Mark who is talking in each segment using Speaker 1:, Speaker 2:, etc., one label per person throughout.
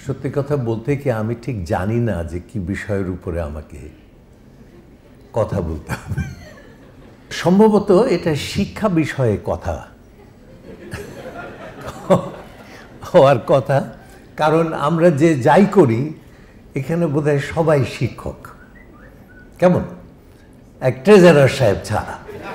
Speaker 1: সত্যি কথা বলতে কি আমি ঠিক জানি না যে কি বিষয়ের উপরে আমাকে কথা বলতে হবে। সম্ভবত এটা শিক্ষা বিষয়ে কথা হওয়ার কথা, কারণ আমরা যে যাই করি এখানে বোধহয় সবাই শিক্ষক, কেমন এক ট্রেজারার সাহেব ছাড়া।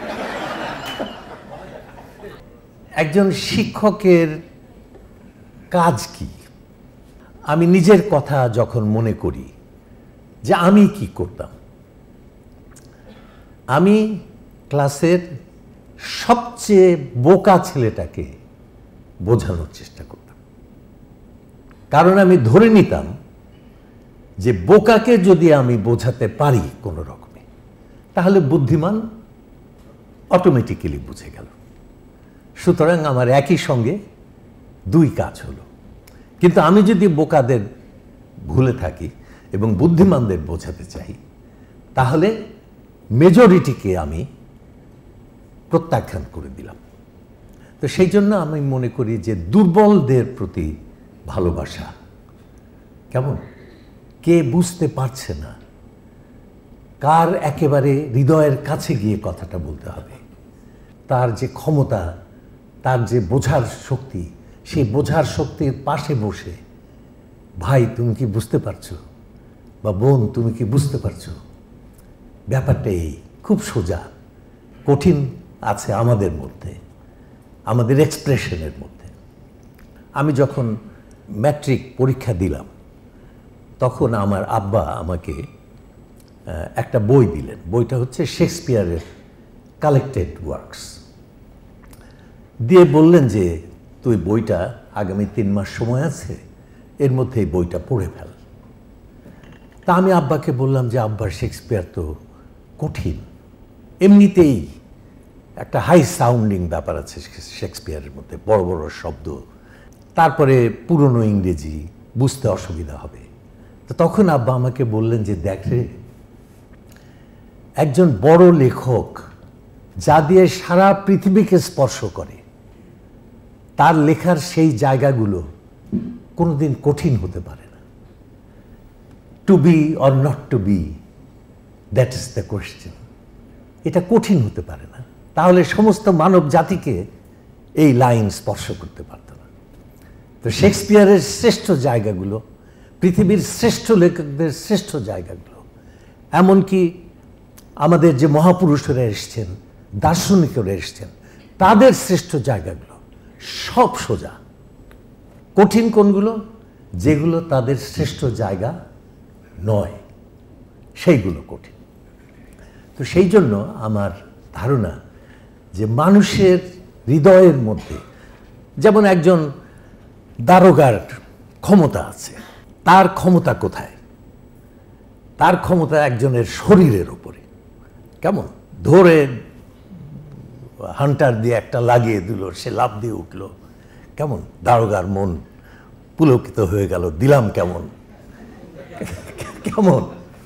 Speaker 1: একজন শিক্ষকের কাজ কি? আমি নিজের কথা যখন মনে করি যে আমি কি করতাম, আমি ক্লাসের সবচেয়ে বোকা ছেলেটাকে বোঝানোর চেষ্টা করতাম, কারণ আমি ধরে নিতাম যে বোকাকে যদি আমি বোঝাতে পারি কোনো রকমে তাহলে বুদ্ধিমান অটোমেটিক্যালি বুঝে গেল। সুতরাং আমার একই সঙ্গে দুই কাজ হলো। কিন্তু আমি যদি বোকাদের ভুলে থাকি এবং বুদ্ধিমানদের বোঝাতে চাই তাহলে মেজরিটিকে আমি প্রত্যাখ্যান করে দিলাম। তো সেই জন্য আমি মনে করি যে দুর্বলদের প্রতি ভালোবাসা, কেমন কে বুঝতে পারছে না, কার একেবারে হৃদয়ের কাছে গিয়ে কথাটা বলতে হবে, তার যে ক্ষমতা, তার যে বোঝার শক্তি, সেই বোঝার শক্তির পাশে বসে ভাই তুমি কি বুঝতে পারছো, বা বোন তুমি কি বুঝতে পারছো, ব্যাপারটা এই খুব সোজা। কঠিন আছে আমাদের মধ্যে, আমাদের এক্সপ্রেশনের মধ্যে। আমি যখন ম্যাট্রিক পরীক্ষা দিলাম তখন আমার আব্বা আমাকে একটা বই দিলেন। বইটা হচ্ছে শেক্সপিয়ারের কালেক্টেড ওয়ার্কস, দিয়ে বললেন যে তুই বইটা আগামী 3 মাস সময় আছে, এর মধ্যে এই বইটা পড়ে ফেল। তা আমি আব্বাকে বললাম যে আব্বা শেক্সপিয়ার তো কঠিন, এমনিতেই একটা হাই সাউন্ডিং ব্যাপার আছে শেক্সপিয়ারের মধ্যে, বড় বড় শব্দ, তারপরে পুরনো ইংরেজি, বুঝতে অসুবিধা হবে। তো তখন আব্বা আমাকে বললেন যে দেখ রে, একজন বড় লেখক যা দিয়ে সারা পৃথিবীকে স্পর্শ করে তার লেখার সেই জায়গাগুলো কোনোদিন কঠিন হতে পারে না। To be or not to be, that is the question. এটা কঠিন হতে পারে না, তাহলে সমস্ত মানব জাতিকে এই লাইন স্পর্শ করতে পারত না। তো শেক্সপিয়ারের শ্রেষ্ঠ জায়গাগুলো, পৃথিবীর শ্রেষ্ঠ লেখকদের শ্রেষ্ঠ জায়গাগুলো, এমনকি আমাদের যে মহাপুরুষরা এসছেন, দার্শনিকরা এসছেন, তাদের শ্রেষ্ঠ জায়গাগুলো সব সোজা। কঠিন কোনগুলো? যেগুলো তাদের শ্রেষ্ঠ জায়গা নয়, সেইগুলো কঠিন। তো সেই জন্য আমার ধারণা যে মানুষের হৃদয়ের মধ্যে, যেমন একজন দারোগার ক্ষমতা আছে, তার ক্ষমতা কোথায়? তার ক্ষমতা একজনের শরীরের উপরে, কেমন ধরে হান্টার দিয়ে একটা লাগিয়ে দিল, সে লাফ দিয়ে উঠল, কেমন দারোগার মন পুলকিত হয়ে গেল, দিলাম কেমন কেমন।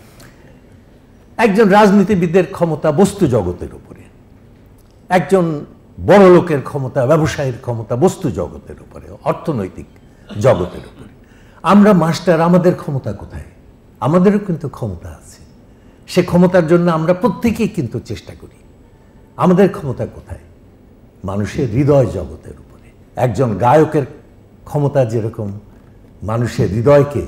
Speaker 1: একজন রাজনীতিবিদের ক্ষমতা বস্তু জগতের উপরে, একজন বড় লোকের ক্ষমতা, ব্যবসায়ীর ক্ষমতা বস্তু জগতের উপরে, অর্থনৈতিক জগতের উপরে। আমরা মাস্টার, আমাদের ক্ষমতা কোথায়? আমাদেরও কিন্তু ক্ষমতা আছে, সে ক্ষমতার জন্য আমরা প্রত্যেকেই কিন্তু চেষ্টা করি। আমাদের ক্ষমতা কোথায়? মানুষের হৃদয় জগতের উপরে। একজন গায়কের ক্ষমতা যেরকম মানুষের হৃদয়কে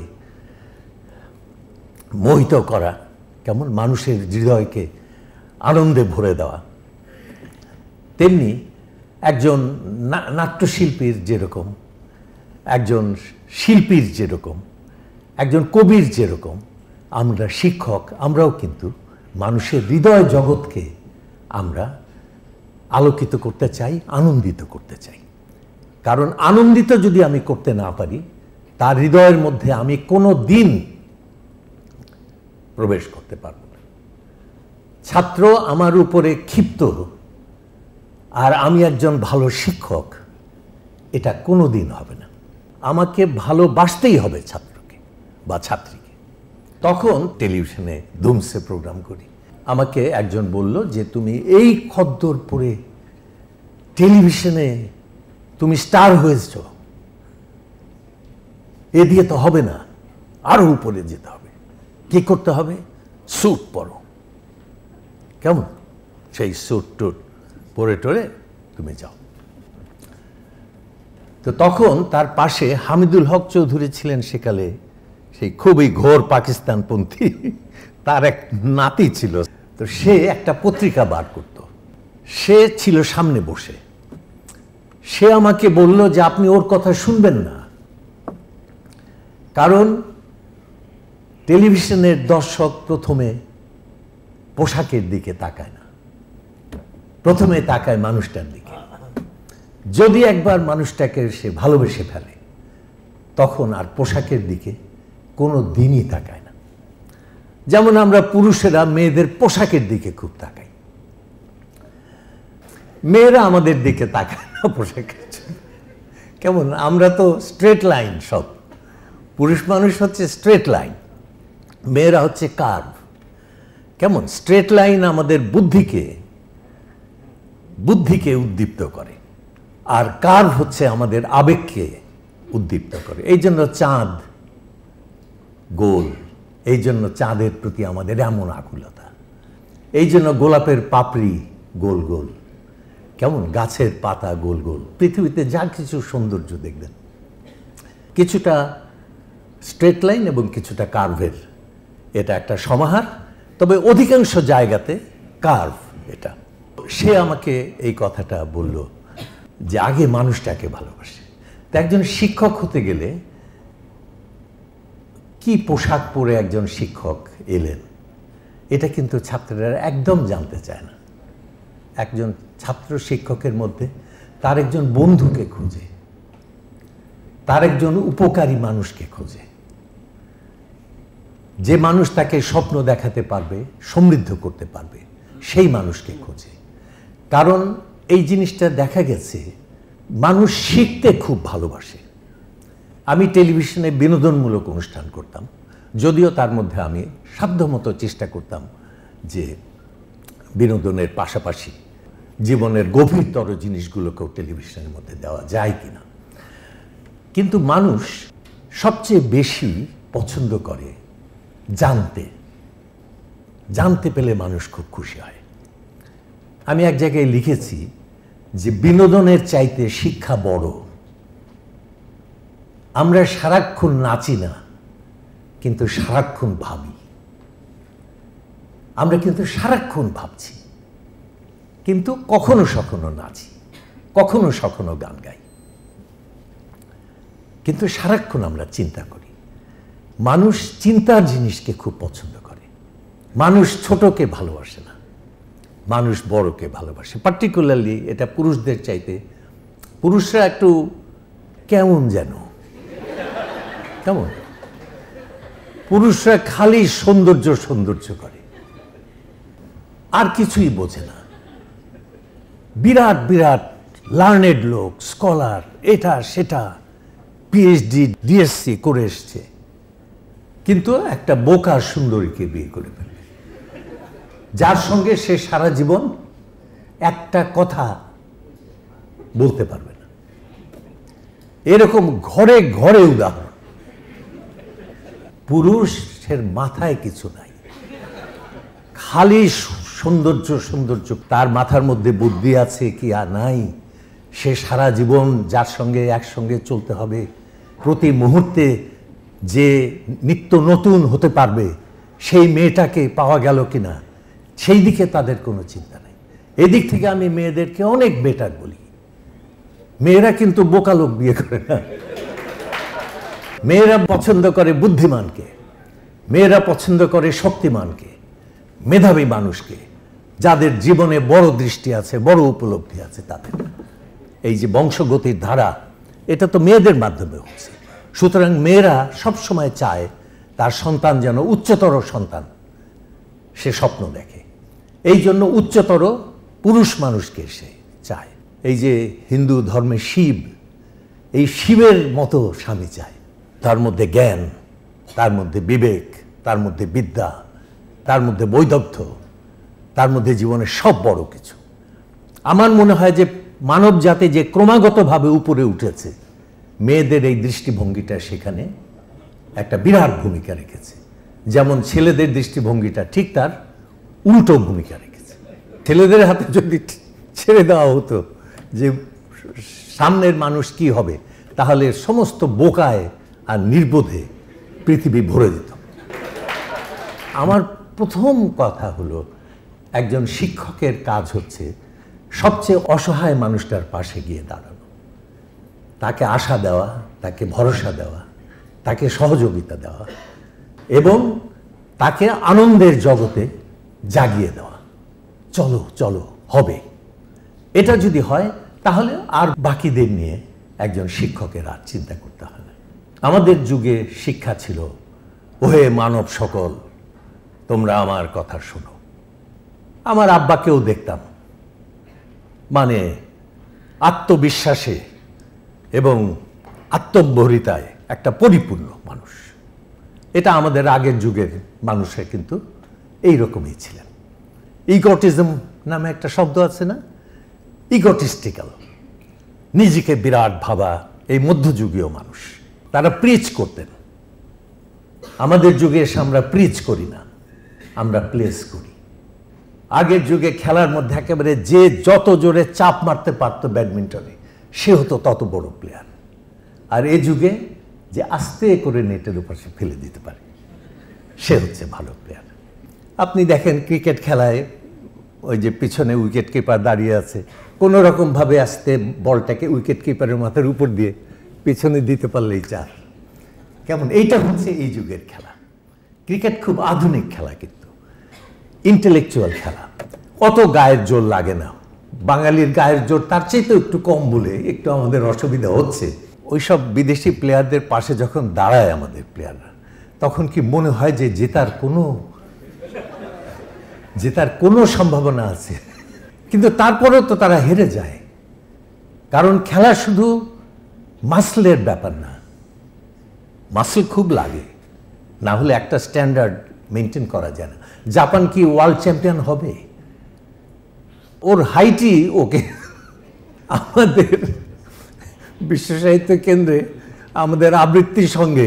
Speaker 1: মোহিত করা, কেমন মানুষের হৃদয়কে আনন্দে ভরে দেওয়া, তেমনি একজন নাট্যশিল্পীর যেরকম, একজন শিল্পীর যেরকম, একজন কবির যেরকম, আমরা শিক্ষক, আমরাও কিন্তু মানুষের হৃদয় জগৎকে আমরা আলোকিত করতে চাই, আনন্দিত করতে চাই। কারণ আনন্দিত যদি আমি করতে না পারি, তার হৃদয়ের মধ্যে আমি কোনো দিন প্রবেশ করতে পারব না। ছাত্র আমার উপরে ক্ষিপ্ত আর আমি একজন ভালো শিক্ষক, এটা কোনো দিন হবে না। আমাকে ভালোবাসতেই হবে ছাত্রকে বা ছাত্রীকে। তখন টেলিভিশনে ধুমসে প্রোগ্রাম করি। আমাকে একজন বলল যে তুমি এই খদ্দর পরে টেলিভিশনে তুমি স্টার হয়েছ। এ দিয়ে তো হবে না, আরো উপরে যেতে হবে। কি করতে হবে? স্যুট পরো। কেমন? সেই স্যুট টুট পরে টরে তুমি যাও। তো তখন তার পাশে হামিদুল হক চৌধুরী ছিলেন সেকালে, সেই খুবই ঘোর পাকিস্তানপন্থী। তার এক নাতি ছিল, তো সে একটা পত্রিকা বার করত। সে ছিল সামনে বসে। সে আমাকে বলল যে আপনি ওর কথা শুনবেন না, কারণ টেলিভিশনের দর্শক প্রথমে পোশাকের দিকে তাকায় না, প্রথমে তাকায় মানুষটার দিকে। যদি একবার মানুষটাকে সে ভালোবেসে ফেলে, তখন আর পোশাকের দিকে কোনো দিনই তাকায় না। যেমন আমরা পুরুষেরা মেয়েদের পোশাকের দিকে খুব তাকাই, মেয়েরা আমাদের দিকে তাকায় না পোশাকের জন্য। কেমন? আমরা তো স্ট্রেট লাইন সব, পুরুষ মানুষ হচ্ছে স্ট্রেট লাইন, মেয়েরা হচ্ছে কার্ভ। কেমন? স্ট্রেট লাইন আমাদের বুদ্ধিকে উদ্দীপ্ত করে, আর কার্ভ হচ্ছে আমাদের আবেগকে উদ্দীপ্ত করে। এই জন্য চাঁদ গোল, এই জন্য চাঁদের প্রতি আমাদের এমন আকুলতা। এই জন্য গোলাপের পাপড়ি গোল গোল, কেমন? গাছের পাতা গোল গোল। পৃথিবীতে যা কিছু সৌন্দর্য দেখবেন, কিছুটা স্ট্রেট লাইন এবং কিছুটা কার্ভের, এটা একটা সমাহার। তবে অধিকাংশ জায়গাতে কার্ভ এটা। সে আমাকে এই কথাটা বলল যে আগে মানুষটাকে ভালোবাসে। তো একজন শিক্ষক হতে গেলে কি পোশাক পরে একজন শিক্ষক এলেন, এটা কিন্তু ছাত্ররা একদম জানতে চায় না। একজন ছাত্র শিক্ষকের মধ্যে তার একজন বন্ধুকে খোঁজে, তার একজন উপকারী মানুষকে খোঁজে, যে মানুষ তাকে স্বপ্ন দেখাতে পারবে, সমৃদ্ধ করতে পারবে, সেই মানুষকে খোঁজে। কারণ এই জিনিসটা দেখা গেছে, মানুষ শিখতে খুব ভালোবাসে। আমি টেলিভিশনে বিনোদনমূলক অনুষ্ঠান করতাম, যদিও তার মধ্যে আমি সাধ্যমতো চেষ্টা করতাম যে বিনোদনের পাশাপাশি জীবনের গভীরতর জিনিসগুলোকেও টেলিভিশনের মধ্যে দেওয়া যায় কিনা। কিন্তু মানুষ সবচেয়ে বেশি পছন্দ করে জানতে পেলে মানুষ খুব খুশি হয়। আমি এক জায়গায় লিখেছি যে বিনোদনের চাইতে শিক্ষা বড়। আমরা সারাক্ষণ নাচি না, কিন্তু সারাক্ষণ ভাবি। আমরা কিন্তু সারাক্ষণ ভাবছি, কিন্তু কখনো সখনো নাচি, কখনো সখনো গান গাই, কিন্তু সারাক্ষণ আমরা চিন্তা করি। মানুষ চিন্তার জিনিসকে খুব পছন্দ করে। মানুষ ছোটকে ভালোবাসে না, মানুষ বড়কে ভালোবাসে। পার্টিকুলারলি এটা পুরুষদের চাইতে, পুরুষরা একটু কেমন যেন, কেমন, পুরুষরা খালি সৌন্দর্য করে, আর কিছুই বোঝে না। বিরাট বিরাট লার্নেড লোক, স্কলার, এটা সেটা, পিএইচডি ডিএসসি করে এসছে, কিন্তু একটা বোকা সুন্দরীকে বিয়ে করে ফেলবে, যার সঙ্গে সে সারা জীবন একটা কথা বলতে পারবে না। এরকম ঘরে ঘরে উদাহরণ। পুরুষের মাথায় কিছু নাই, খালি সৌন্দর্য। তার মাথার মধ্যে বুদ্ধি আছে কি আর নাই, সে সারা জীবন যার সঙ্গে একসঙ্গে চলতে হবে, প্রতি মুহূর্তে যে নিত্য নতুন হতে পারবে, সেই মেয়েটাকে পাওয়া গেল কিনা, সেই দিকে তাদের কোনো চিন্তা নেই। এদিক থেকে আমি মেয়েদেরকে অনেক বেটার বলি। মেয়েরা কিন্তু বোকা লোক বিয়ে করে না, মেয়েরা পছন্দ করে বুদ্ধিমানকে, মেয়েরা পছন্দ করে শক্তিমানকে, মেধাবী মানুষকে, যাদের জীবনে বড় দৃষ্টি আছে, বড় উপলব্ধি আছে তাদের। এই যে বংশগতির ধারা, এটা তো মেয়েদের মাধ্যমে হচ্ছে। সুতরাং মেয়েরা সবসময় চায় তার সন্তান যেন উচ্চতর সন্তান, সে স্বপ্ন দেখে। এই জন্য উচ্চতর পুরুষ মানুষকে সে চায়। এই যে হিন্দু ধর্মে শিব, এই শিবের মতো স্বামী চায়। তার মধ্যে জ্ঞান, তার মধ্যে বিবেক, তার মধ্যে বিদ্যা, তার মধ্যে বৈদগ্ধ্য, তার মধ্যে জীবনের সব বড় কিছু। আমার মনে হয় যে মানব জাতি যে ক্রমাগতভাবে উপরে উঠেছে, মেয়েদের এই দৃষ্টিভঙ্গিটা সেখানে একটা বিরাট ভূমিকা রেখেছে। যেমন ছেলেদের দৃষ্টিভঙ্গিটা ঠিক তার উল্টো ভূমিকা রেখেছে। ছেলেদের হাতে যদি ছেড়ে দেওয়া হতো যে সামনের মানুষ কি হবে, তাহলে সমস্ত বোকায় আর নির্বোধে পৃথিবী ভরে যেত। আমার প্রথম কথা হলো, একজন শিক্ষকের কাজ হচ্ছে সবচেয়ে অসহায় মানুষটার পাশে গিয়ে দাঁড়ানো, তাকে আশা দেওয়া, তাকে ভরসা দেওয়া, তাকে সহযোগিতা দেওয়া এবং তাকে আনন্দের জগতে জাগিয়ে দেওয়া। চলো চলো, হবে। এটা যদি হয় তাহলে আর বাকিদের নিয়ে একজন শিক্ষকের আর চিন্তা করতে হয় না। আমাদের যুগে শিক্ষা ছিল, ওহে মানব সকল, তোমরা আমার কথা শোনো। আমার আব্বাকেও দেখতাম, মানে আত্মবিশ্বাসে এবং আত্মম্বরিতায় একটা পরিপূর্ণ মানুষ। এটা আমাদের আগের যুগের মানুষরা কিন্তু এইরকমই ছিলেন। ইগোটিজম নামে একটা শব্দ আছে না, ইগোটিস্টিক্যাল, নিজেকে বিরাট ভাবা এই মধ্যযুগীয় মানুষ। তারা প্রিচ করতেন। আমাদের যুগে এসে আমরা প্রিচ করি না, আমরা প্লেস করি। আগের যুগে খেলার মধ্যে একেবারে যে যত জোরে চাপ মারতে পারতো ব্যাডমিন্টনে, সে হতো তত বড় প্লেয়ার। আর এই যুগে যে আস্তে করে নেটের উপর সে ফেলে দিতে পারে, সে হচ্ছে ভালো প্লেয়ার। আপনি দেখেন ক্রিকেট খেলায় ওই যে পিছনে উইকেট কিপার দাঁড়িয়ে আছে, কোনো রকমভাবে আস্তে বলটাকে উইকেট কিপারের মাথার উপর দিয়ে পিছনে দিতে পারলেই চার। কেমন, এইটা হচ্ছে এই যুগের খেলা। ক্রিকেট খুব আধুনিক খেলা, কিন্তু ইন্টেলেকচুয়াল খেলা। অত গায়ের জোর লাগে না। বাঙালির গায়ের জোর তার চাইতেও একটু কম বলে একটু আমাদের অসুবিধা হচ্ছে। ওইসব বিদেশি প্লেয়ারদের পাশে যখন দাঁড়ায় আমাদের প্লেয়াররা, তখন কি মনে হয় যে জেতার কোনো সম্ভাবনা আছে। কিন্তু তারপরেও তো তারা হেরে যায়, কারণ খেলা শুধু মাসলের ব্যাপার না। মাসল খুব লাগে, না হলে একটা স্ট্যান্ডার্ড মেনটেন করা যায় না। জাপান কি ওয়ার্ল্ড চ্যাম্পিয়ন হবে? ওর হাইটই ওকে। আমাদের বিশ্ব সাহিত্য কেন্দ্রে আমাদের আবৃত্তির সঙ্গে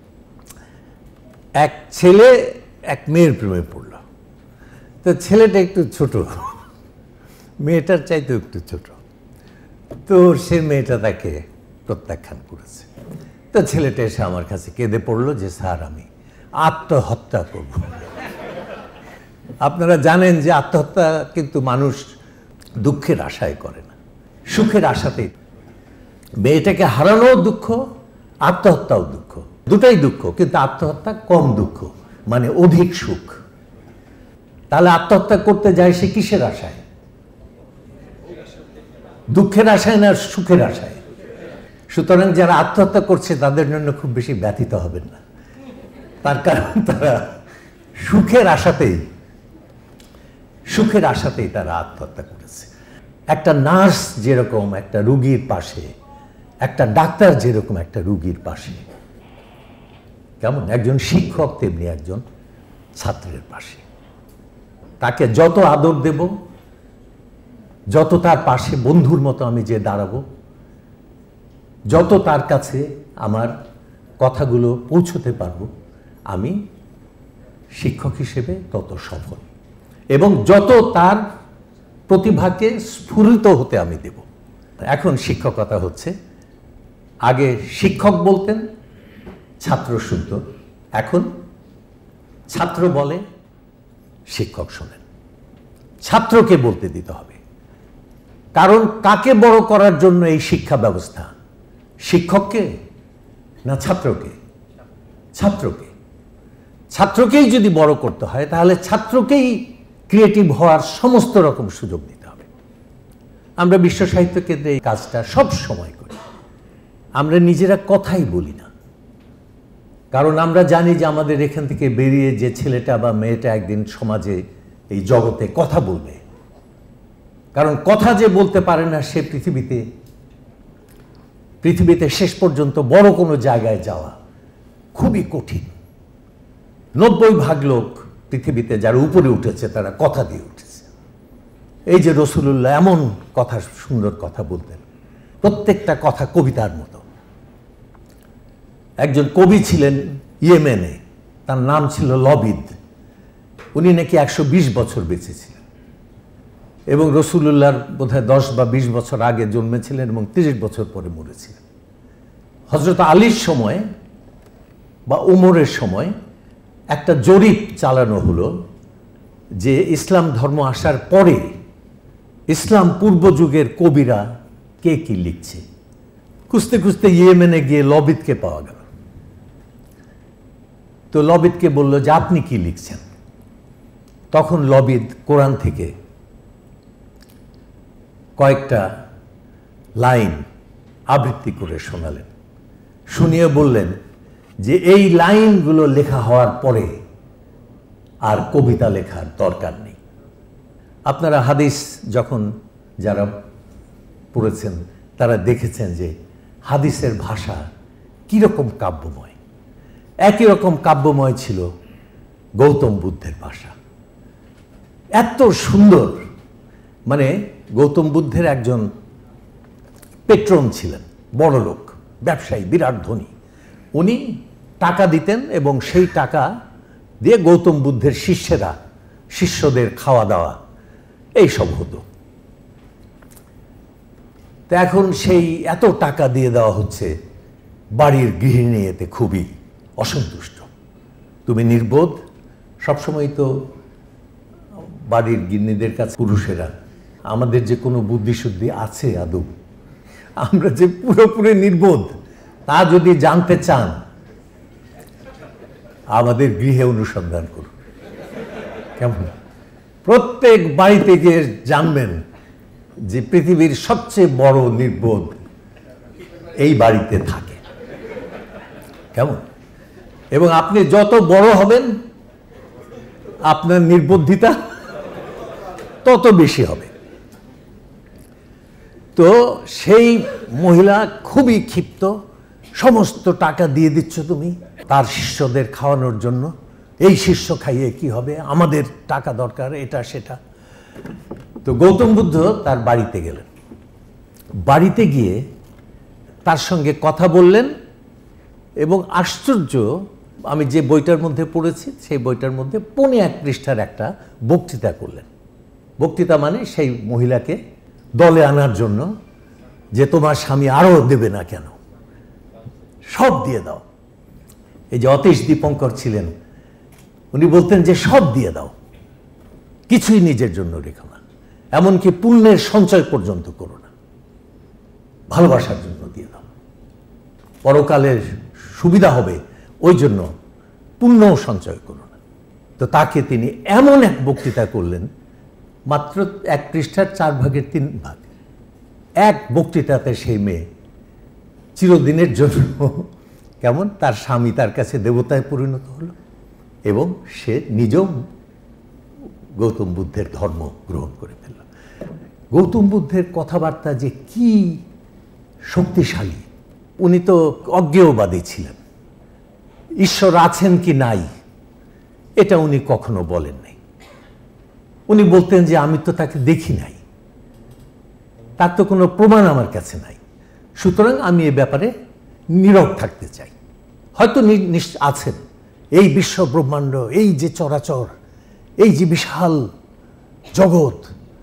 Speaker 1: এক ছেলে এক মেয়ের প্রেমে পড়ল। তো ছেলেটা একটু ছোট, মেয়েটার চাইতে একটু ছোট। তো সে মেয়েটা তাকে প্রত্যাখ্যান করেছে। তো ছেলেটা এসে আমার কাছে কেঁদে পড়লো যে স্যার, আমি আত্মহত্যা করব। আপনারা জানেন যে আত্মহত্যা কিন্তু মানুষ দুঃখের আশায় করে না, সুখের আশাতেই। মেয়েটাকে হারানোও দুঃখ, আত্মহত্যাও দুঃখ, দুটাই দুঃখ, কিন্তু আত্মহত্যা কম দুঃখ, মানে অধিক সুখ। তাহলে আত্মহত্যা করতে যায় সে কিসের আশায়? দুঃখের আশায় না সুখের আশায়? সুতরাং যারা আত্মহত্যা করছে তাদের জন্য খুব বেশি ব্যথিত হবেন না, তার কারণ তারা সুখের আশাতেই তারা আত্মহত্যা করেছে। একটা নার্স যেরকম একটা রোগীর পাশে, একটা ডাক্তার যেরকম একটা রোগীর পাশে, কেমন একজন শিক্ষক তেমনি একজন ছাত্রের পাশে। তাকে যত আদর দেব, যত তার পাশে বন্ধুর মতো আমি যে দাঁড়াবো, যত তার কাছে আমার কথাগুলো পৌঁছতে পারবো, আমি শিক্ষক হিসেবে তত সফল, এবং যত তার প্রতিভাকে স্ফুরিত হতে আমি দেব। এখন শিক্ষকতা হচ্ছে, আগে শিক্ষক বলতেন, ছাত্র শুনত, এখন ছাত্র বলে, শিক্ষক শোনেন। ছাত্রকে বলতে দিতে হবে, কারণ কাকে বড় করার জন্য এই শিক্ষা ব্যবস্থা? শিক্ষককে না ছাত্রকে? ছাত্রকে। ছাত্রকেই যদি বড় করতে হয়, তাহলে ছাত্রকেই ক্রিয়েটিভ হওয়ার সমস্ত রকম সুযোগ দিতে হবে। আমরা বিশ্ব সাহিত্য কেন্দ্রে এই কাজটা সব সময় করি। আমরা নিজেরা কথাই বলি না, কারণ আমরা জানি যে আমাদের এখান থেকে বেরিয়ে যে ছেলেটা বা মেয়েটা একদিন সমাজে, এই জগতে কথা বলবে। কারণ কথা যে বলতে পারে না, সে পৃথিবীতে শেষ পর্যন্ত বড় কোনো জায়গায় যাওয়া খুবই কঠিন। 90% লোক পৃথিবীতে যারা উপরে উঠেছে তারা কথা দিয়ে উঠেছে। এই যে রসুলুল্লাহ এমন কথা, সুন্দর কথা বলতেন, প্রত্যেকটা কথা কবিতার মতো। একজন কবি ছিলেন ইয়েমেনে, তার নাম ছিল লবিদ। উনি নাকি 120 বছর বেঁচে ছিলেন এবং রসুলুল্লাহর বোধহয় 10 বা 20 বছর আগে জন্মেছিলেন এবং 30 বছর পরে মরেছিলেন। হযরত আলীর সময় বা উমরের সময় একটা জরিপ চালানো হলো যে ইসলাম ধর্ম আসার পরে ইসলাম পূর্ব যুগের কবিরা কে কি লিখছে। খুঁজতে খুঁজতে ইয়েমেনে গিয়ে লবিদকে পাওয়া গেল। তো লবিদকে বলল যে আপনি কি লিখছেন। তখন লবিদ কোরআন থেকে কয়েকটা লাইন আবৃত্তি করে শোনালেন। শুনিয়ে বললেন যে এই লাইনগুলো লেখা হওয়ার পরে আর কবিতা লেখার দরকার নেই। আপনারা হাদিস যখন যারা পড়েছেন তারা দেখেছেন যে হাদিসের ভাষা কীরকম কাব্যময়। একই রকম কাব্যময় ছিল গৌতম বুদ্ধের ভাষা, এত সুন্দর। মানে গৌতম বুদ্ধের একজন পেট্রন ছিলেন, বড় লোক, ব্যবসায়ী, বিরাট ধনী। উনি টাকা দিতেন এবং সেই টাকা দিয়ে গৌতম বুদ্ধের শিষ্যদের খাওয়া দাওয়া এইসব হতো। তো এখন সেই এত টাকা দিয়ে দেওয়া হচ্ছে, বাড়ির গৃহিণী এতে খুবই অসন্তুষ্ট। তুমি নির্বোধ, সবসময় তো বাড়ির গৃহিণীদের কাছে পুরুষেরা, আমাদের যে কোনো বুদ্ধিশুদ্ধি আছে আদৌ? আমরা যে পুরোপুরি নির্বোধ তা যদি জানতে চান আমাদের গৃহে অনুসন্ধান করুন। কেমন? প্রত্যেক বাড়িতে গিয়ে জানবেন যে পৃথিবীর সবচেয়ে বড় নির্বোধ এই বাড়িতে থাকে। কেমন? এবং আপনি যত বড় হবেন আপনার নির্বুদ্ধিতা তত বেশি হবে। তো সেই মহিলা খুবই ক্ষিপ্ত, সমস্ত টাকা দিয়ে দিচ্ছ তুমি তার শিষ্যদের খাওয়ানোর জন্য, এই শিষ্য খাইয়ে কি হবে, আমাদের টাকা দরকার, এটা সেটা। তো গৌতম বুদ্ধ তার বাড়িতে গেলেন। বাড়িতে গিয়ে তার সঙ্গে কথা বললেন এবং আশ্চর্য, আমি যে বইটার মধ্যে পড়েছি সেই বইটার মধ্যে 1.5 পৃষ্ঠার একটা বক্তৃতা করলেন। বক্তৃতা মানে সেই মহিলাকে দলে আনার জন্য যে তোমার স্বামী আরও দেবে না কেন, সব দিয়ে দাও। এই যে অতীশ দীপঙ্কর ছিলেন উনি বলতেন যে সব দিয়ে দাও, কিছুই নিজের জন্য রেখো না, এমনকি পুণ্যের সঞ্চয় পর্যন্ত করো না, ভালোবাসার জন্য দিয়ে দাও, পরকালের সুবিধা হবে ওই জন্য পুণ্যও সঞ্চয় করো না। তো তাকে তিনি এমন এক বক্তৃতা করলেন, মাত্র 1 পৃষ্ঠার 4 ভাগের 3 ভাগ, এক বক্তৃতাতে সেই মেয়ে চিরদিনের জন্য কেমন তার স্বামী তার কাছে দেবতায় পরিণত হলো এবং সে নিজেও গৌতম বুদ্ধের ধর্ম গ্রহণ করে ফেলল। গৌতম বুদ্ধের কথাবার্তা যে কি শক্তিশালী। উনি তো অজ্ঞেয়বাদী ছিলেন, ঈশ্বর আছেন কি নাই এটা উনি কখনো বলেন নাই। উনি বলতেন যে আমি তো তাকে দেখি নাই, তার তো কোনো প্রমাণ আমার কাছে নাই, সুতরাং আমি এ ব্যাপারে নীরব থাকতে চাই। হয়তো আছেন, এই বিশ্ব ব্রহ্মাণ্ড, এই যে চরাচর, এই যে বিশাল জগৎ,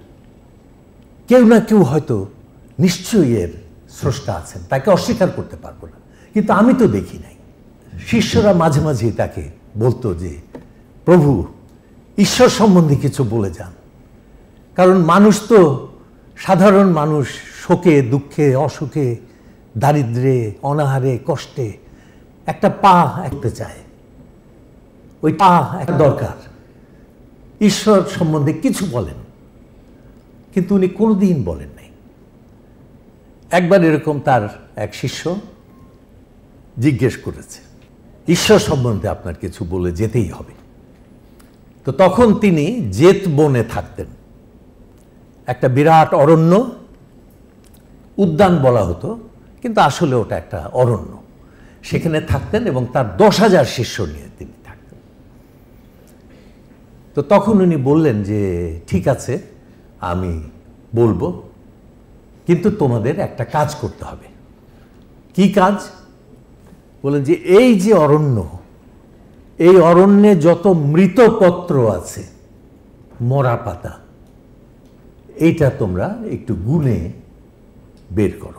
Speaker 1: কেউ না কেউ হয়তো নিশ্চয়ই এর স্রষ্টা আছেন, তাকে অস্বীকার করতে পারবো না, কিন্তু আমি তো দেখি নাই। শিষ্যরা মাঝে মাঝে তাকে বলতো যে প্রভু ঈশ্বর সম্বন্ধে কিছু বলে যান, কারণ মানুষ তো সাধারণ মানুষ, শোকে দুঃখে অসুখে দারিদ্র্যে অনাহারে কষ্টে একটা পা আঁকতে চায়, ওই পা একটা দরকার। ঈশ্বর সম্বন্ধে কিছু বলেন, কিন্তু উনি কোনোদিন বলেন নাই। একবার এরকম তার এক শিষ্য জিজ্ঞেস করেছে ঈশ্বর সম্বন্ধে আপনার কিছু বলে যেতেই হবে। তো তখন তিনি জেত বনে থাকতেন, একটা বিরাট অরণ্য, উদ্যান বলা হতো কিন্তু আসলে ওটা একটা অরণ্য, সেখানে থাকতেন এবং তার 10,000 শিষ্য নিয়ে তিনি থাকতেন। তো তখন উনি বললেন যে ঠিক আছে আমি বলবো, কিন্তু তোমাদের একটা কাজ করতে হবে। কি কাজ? বলেন যে এই যে অরণ্য, এই অরণ্যে যত মৃতপত্র আছে, মরা পাতা, এইটা তোমরা একটু গুনে বের করো।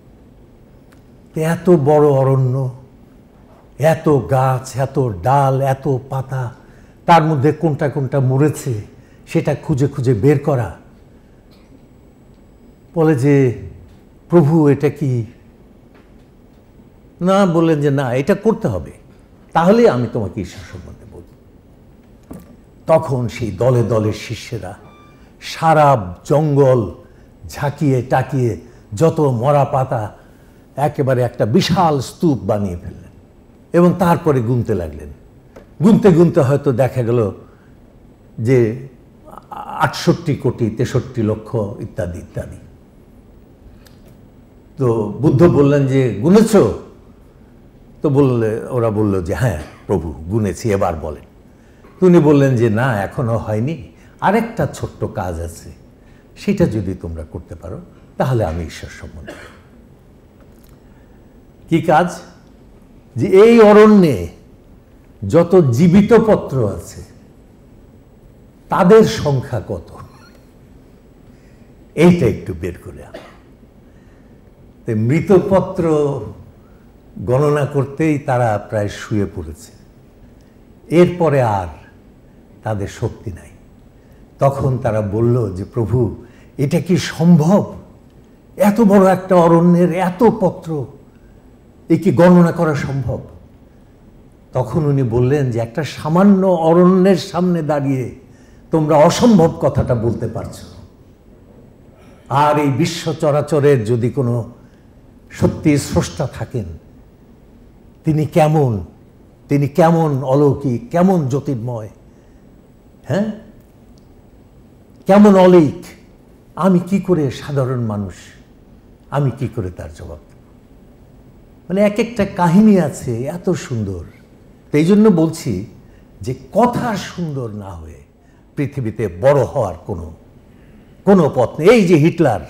Speaker 1: এত বড় অরণ্য, এত গাছ, এত ডাল, এত পাতা, তার মধ্যে কোনটা কোনটা মরেছে সেটা খুঁজে খুঁজে বের করা। বলে যে প্রভু এটা কি? না, বললেন যে না, এটা করতে হবে, তাহলে আমি তোমাকে ঈশ্বর সম্বন্ধে বলব। তখন সেই দলে দলে শিষ্যেরা সারা জঙ্গল ঝাঁকিয়ে টাকিয়ে যত মরা পাতা একেবারে একটা বিশাল স্তূপ বানিয়ে ফেললেন এবং তারপরে গুনতে লাগলেন। গুনতে গুনতে হয়তো দেখা গেল যে 68 কোটি 63 লক্ষ ইত্যাদি ইত্যাদি। তো বুদ্ধ বললেন যে গুনেছ? তো ওরা বলল যে হ্যাঁ প্রভু গুনেছি, এবার বলেন। উনি বললেন যে না, এখনো হয়নি, আরেকটা ছোট্ট কাজ আছে, সেটা যদি তোমরা করতে পারো তাহলে আমি ঈশ্বর সম্বন্ধে। কি কাজ? যে এই অরণ্যে যত জীবিত পত্র আছে তাদের সংখ্যা কত, এইটা একটু বের করে আনো। মৃতপত্র গণনা করতেই তারা প্রায় শুয়ে পড়েছে, এরপরে আর তাদের শক্তি নাই। তখন তারা বলল যে প্রভু এটা কি সম্ভব? এত বড় একটা অরণ্যের এত পত্র, এ কি গণনা করা সম্ভব? তখন উনি বললেন যে একটা সামান্য অরণ্যের সামনে দাঁড়িয়ে তোমরা অসম্ভব কথাটা বলতে পারছো, আর এই বিশ্ব চরাচরের যদি কোনো সত্যি স্রষ্টা থাকেন, তিনি কেমন অলৌকিক, কেমন জ্যোতির্ময়, হ্যাঁ, কেমন অলৌকিক, আমি কি করে সাধারণ মানুষ, আমি কি করে তার জবাব দেব? মানে এক একটা কাহিনী আছে এত সুন্দর। এই জন্য বলছি যে কথা সুন্দর না হয়ে পৃথিবীতে বড় হওয়ার কোনো পথ নেই। এই যে হিটলার,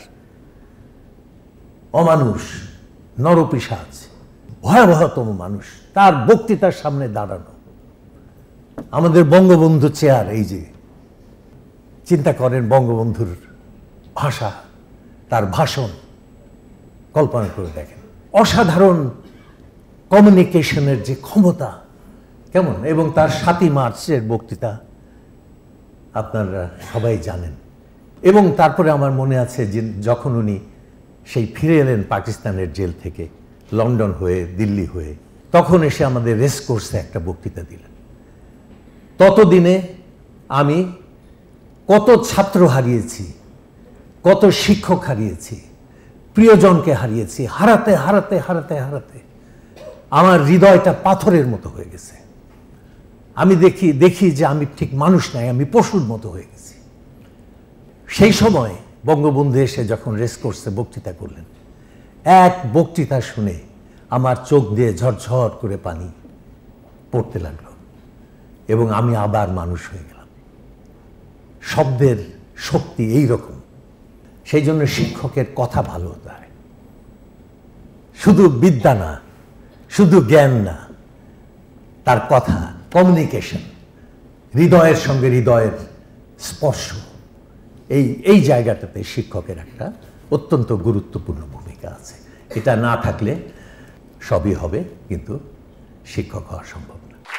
Speaker 1: অমানুষ, নরপিশাচ, ভয়াবহতম মানুষ, তার বক্তৃতার সামনে দাঁড়ানো। আমাদের বঙ্গবন্ধু চেয়ার, এই যে চিন্তা করেন বঙ্গবন্ধুর ভাষা, তার ভাষণ কল্পনা করে দেখেন, অসাধারণ কমিউনিকেশনের যে ক্ষমতা, কেমন, এবং তার 7ই মার্চের বক্তৃতা আপনারা সবাই জানেন। এবং তারপরে আমার মনে আছে যে যখন উনি সেই ফিরে এলেন পাকিস্তানের জেল থেকে, লন্ডন হয়ে, দিল্লি হয়ে, তখন এসে আমাদের রেস কোর্সে একটা বক্তৃতা দিলেন। ততদিনে আমি কত ছাত্র হারিয়েছি, কত শিক্ষক হারিয়েছি, প্রিয়জনকে হারিয়েছি, হারাতে হারাতে হারাতে হারাতে আমার হৃদয়টা পাথরের মতো হয়ে গেছে। আমি দেখি যে আমি ঠিক মানুষ নাই, আমি পশুর মতো হয়ে গেছি। সেই সময় বঙ্গবন্ধু এসে যখন রেস কোর্সে বক্তৃতা করলেন, এক বক্তৃতা শুনে আমার চোখ দিয়ে ঝরঝর করে পানি পড়তে লাগলো এবং আমি আবার মানুষ হয়ে গেলাম। শব্দের শক্তি এই রকম। সেই জন্য শিক্ষকের কথা ভালো হতে হয়, শুধু বিদ্যা না, শুধু জ্ঞান না, তার কথা, কমিউনিকেশন, হৃদয়ের সঙ্গে হৃদয়ের স্পর্শ, এই জায়গাটাতে শিক্ষকের একটা অত্যন্ত গুরুত্বপূর্ণ ভূমিকা আছে। এটা না থাকলে সবই হবে, কিন্তু শিক্ষক হওয়া সম্ভব না।